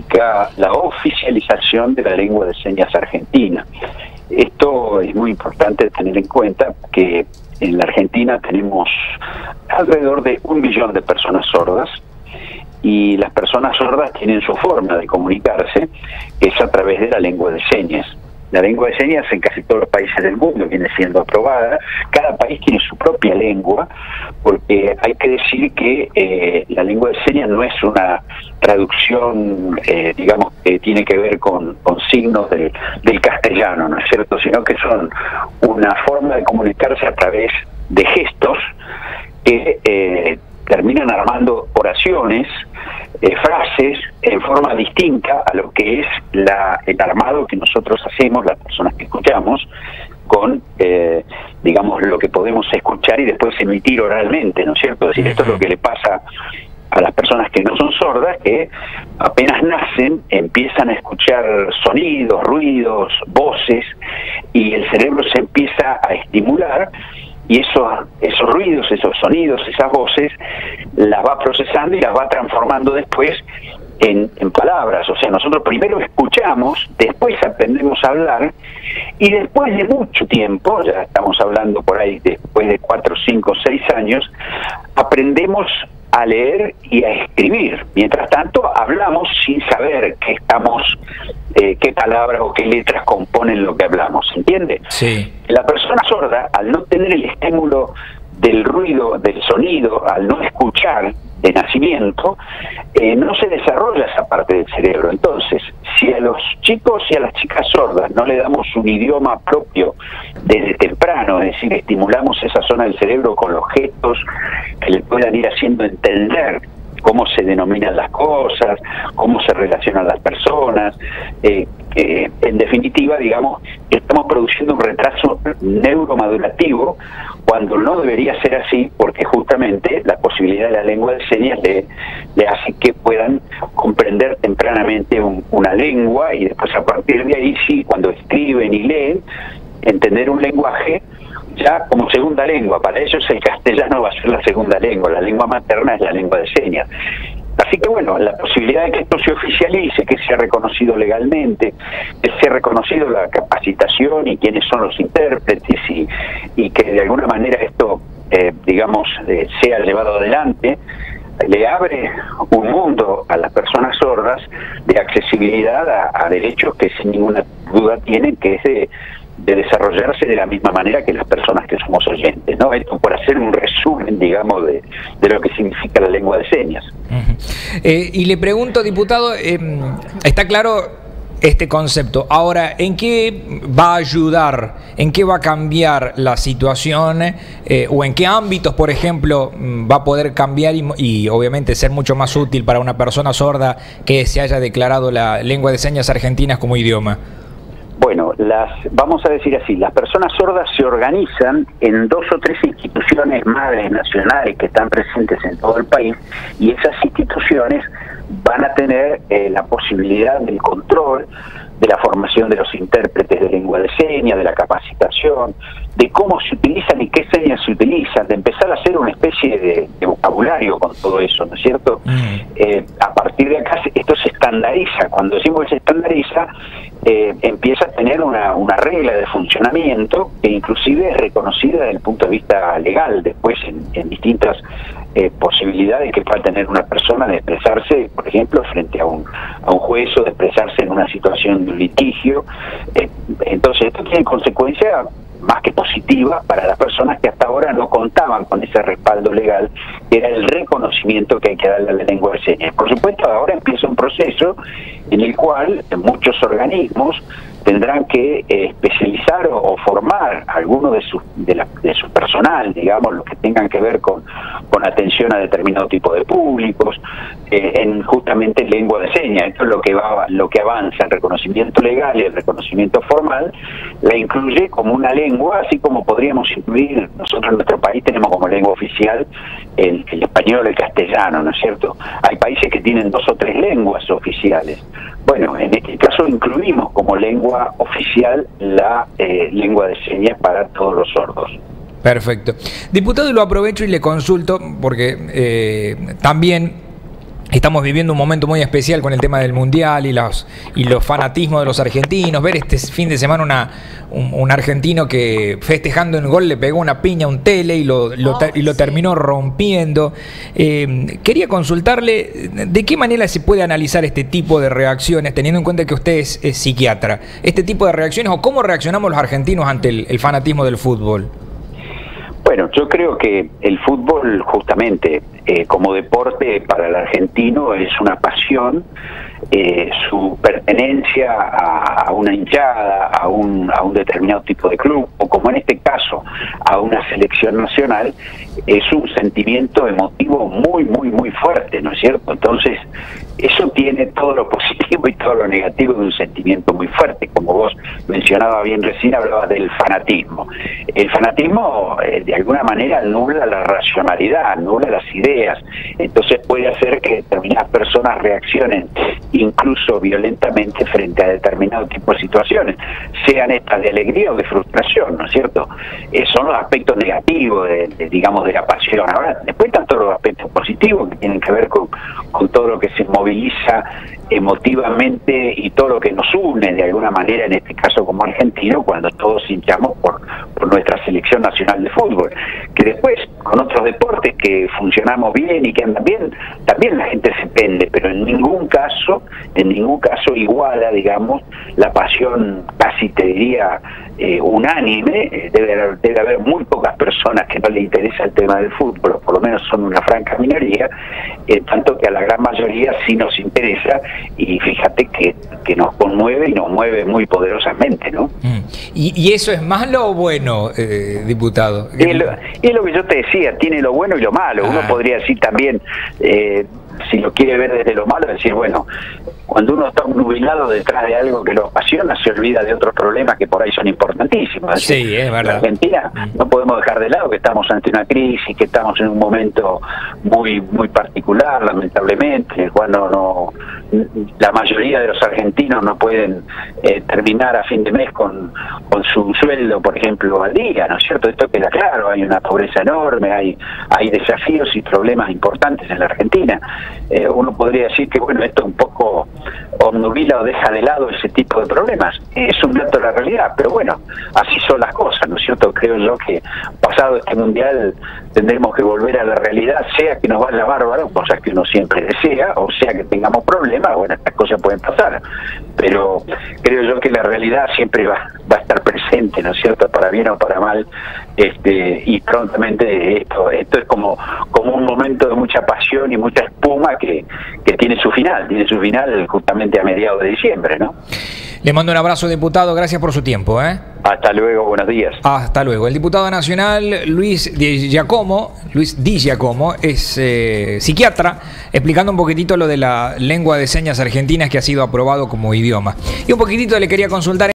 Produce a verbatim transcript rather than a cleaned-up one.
significa la oficialización de la lengua de señas argentina. Esto es muy importante tener en cuenta que en la Argentina tenemos alrededor de un millón de personas sordas, y las personas sordas tienen su forma de comunicarse, es a través de la lengua de señas. La lengua de señas en casi todos los países del mundo viene siendo aprobada. Cada país tiene su propia lengua, porque hay que decir que eh, la lengua de señas no es una traducción, eh, digamos, que tiene que ver con, con signos del, del castellano, ¿no es cierto? Sino que son una forma de comunicarse a través de gestos que eh, terminan armando oraciones, eh, frases en forma distinta a lo que es la, el armado que nosotros hacemos, las personas que escuchamos, con, eh, digamos, lo que podemos escuchar y después emitir oralmente, ¿no es cierto? Es decir, esto es lo que le pasa a las personas que no son sordas, que apenas nacen empiezan a escuchar sonidos, ruidos, voces, y el cerebro se empieza a estimular, y esos, esos ruidos, esos sonidos, esas voces, las va procesando y las va transformando después en, en palabras. O sea, nosotros primero escuchamos, después aprendemos a hablar, y después de mucho tiempo, ya estamos hablando por ahí después de cuatro, cinco, seis años, aprendemos a leer y a escribir. Mientras tanto, hablamos sin saber qué estamos, eh, qué palabras o qué letras componen lo que hablamos, ¿entiende? Sí. La persona sorda, al no tener el estímulo del ruido, del sonido, al no escuchar de nacimiento, eh, no se desarrolla esa parte del cerebro. Entonces, si a los chicos y a las chicas sordas no le damos un idioma propio desde temprano, es decir, estimulamos esa zona del cerebro con los gestos que le puedan ir haciendo entender cómo se denominan las cosas, cómo se relacionan las personas, eh, eh, en definitiva, digamos, estamos produciendo un retraso neuromadurativo cuando no debería ser así, porque justamente la posibilidad de la lengua de señas le, le hace que puedan comprender tempranamente un, una lengua, y después a partir de ahí sí, cuando escriben y leen, entender un lenguaje ya como segunda lengua. Para ellos el castellano va a ser la segunda lengua, la lengua materna es la lengua de señas. Así que bueno, la posibilidad de que esto se oficialice, que sea reconocido legalmente, que sea reconocido la capacitación y quiénes son los intérpretes, y, y que de alguna manera esto, eh, digamos, eh, sea llevado adelante, le abre un mundo a las personas sordas de accesibilidad a, a derechos que sin ninguna duda tienen, que es de de desarrollarse de la misma manera que las personas que somos oyentes, ¿no? Esto por hacer un resumen, digamos, de, de lo que significa la lengua de señas. Uh-huh. eh, y le pregunto, diputado, eh, está claro este concepto. Ahora, ¿en qué va a ayudar, en qué va a cambiar la situación, eh, o en qué ámbitos, por ejemplo, va a poder cambiar y, y obviamente ser mucho más útil para una persona sorda que se haya declarado la lengua de señas argentinas como idioma? Bueno, las, vamos a decir así, las personas sordas se organizan en dos o tres instituciones madres nacionales que están presentes en todo el país, y esas instituciones van a tener eh, la posibilidad del control de la formación de los intérpretes de lengua de señas, de la capacitación, de cómo se utilizan y qué señas se utilizan, de empezar a hacer una especie de, de vocabulario con todo eso, ¿no es cierto? Mm. Eh, a partir de acá esto se estandariza. Cuando decimos que se estandariza, eh, empieza a tener una, una regla de funcionamiento que inclusive es reconocida desde el punto de vista legal, después en, en distintas eh, posibilidades que pueda tener una persona de expresarse, por ejemplo, frente a un, a un juez, o de expresarse en una situación de un litigio. Eh, entonces esto tiene consecuencias más que positiva para las personas que hasta ahora no contaban con ese respaldo legal, que era el reconocimiento que hay que darle a la lengua de señas. Por supuesto, ahora empieza un proceso en el cual muchos organismos tendrán que eh, especializar o, o formar a alguno de su, de, la, de su personal, digamos, los que tengan que ver con, con atención a determinado tipo de públicos, eh, en justamente lengua de señas. Esto es lo que va, lo que avanza, el reconocimiento legal y el reconocimiento formal, la incluye como una lengua, así como podríamos incluir, nosotros en nuestro país tenemos como lengua oficial el, el español, el castellano, ¿no es cierto? Hay países que tienen dos o tres lenguas oficiales. Bueno, en este caso incluimos como lengua oficial la eh, lengua de señas para todos los sordos. Perfecto. Diputado, y lo aprovecho y le consulto porque eh, también Estamos viviendo un momento muy especial con el tema del Mundial y los, y los fanatismos de los argentinos. Ver este fin de semana una, un, un argentino que festejando un gol le pegó una piña a un tele y lo, lo, oh, y lo sí. terminó rompiendo. Eh, quería consultarle de qué manera se puede analizar este tipo de reacciones, teniendo en cuenta que usted es, es psiquiatra. Este tipo de reacciones o cómo reaccionamos los argentinos ante el, el fanatismo del fútbol. Bueno, yo creo que el fútbol justamente eh, como deporte para el argentino es una pasión, eh, su pertenencia a, a una hinchada, a un, a un determinado tipo de club, o como en este caso a una selección nacional, es un sentimiento emotivo muy, muy, muy fuerte, ¿no es cierto? Entonces, eso tiene todo lo positivo y todo lo negativo de un sentimiento muy fuerte. Como vos mencionabas bien recién, hablabas del fanatismo. El fanatismo, eh, de alguna manera, nubla la racionalidad, nubla las ideas. Entonces puede hacer que determinadas personas reaccionen incluso violentamente frente a determinado tipo de situaciones, sean estas de alegría o de frustración, ¿no es cierto? Eh, son los aspectos negativos, de, de, digamos, de la pasión. Ahora, después están todos los aspectos positivos que tienen que ver con, con todo lo que se moviliza emotivamente y todo lo que nos une de alguna manera, en este caso como argentino, cuando todos hinchamos por, por nuestra selección nacional de fútbol. Que después, con otros deportes que funcionamos bien y que andan bien, también la gente se pende, pero en ningún caso, en ningún caso iguala, digamos, la pasión, casi te diría, eh, unánime. Debe haber, debe haber muy pocas personas que no le interesa el tema del fútbol, o por lo menos son una franca minoría, eh, tanto que a la gran mayoría sí nos interesa, y fíjate que, que nos conmueve y nos mueve muy poderosamente, ¿no? Mm. ¿Y, ¿Y eso es malo o bueno, eh, diputado? Y lo, y lo que yo te decía, tiene lo bueno y lo malo. Ah. Uno podría decir también, eh, si lo quiere ver desde lo malo, decir, bueno, cuando uno está nubilado detrás de algo que lo apasiona, se olvida de otros problemas que por ahí son importantísimos. Sí, decir, es verdad. En Argentina no podemos dejar de lado que estamos ante una crisis, que estamos en un momento muy muy particular, lamentablemente, en el cual no, no, la mayoría de los argentinos no pueden eh, terminar a fin de mes con, con su sueldo, por ejemplo, al día, ¿no es cierto? Esto queda claro, hay una pobreza enorme, hay, hay desafíos y problemas importantes en la Argentina. Eh, uno podría decir que, bueno, esto un poco obnubila o deja de lado ese tipo de problemas. Es un dato de la realidad, pero bueno, así son las cosas, ¿no es cierto? Creo yo que pasado este mundial tendremos que volver a la realidad, sea que nos vaya bárbaro, cosas que uno siempre desea, o sea que tengamos problemas. Bueno, estas cosas pueden pasar, pero creo yo que la realidad siempre va, va a estar presente, ¿no es cierto? Para bien o para mal, este, y prontamente esto, esto es como, como un momento de mucha pasión y mucha espuma que, que tiene su final, tiene su final justamente a mediados de diciembre, ¿no? Le mando un abrazo, diputado, gracias por su tiempo, ¿eh? Hasta luego, buenos días. Hasta luego. El diputado nacional Luis Di Giacomo, Luis Di Giacomo, es eh, psiquiatra, explicando un poquitito lo de la lengua de señas argentinas que ha sido aprobado como idioma. Y un poquitito le quería consultar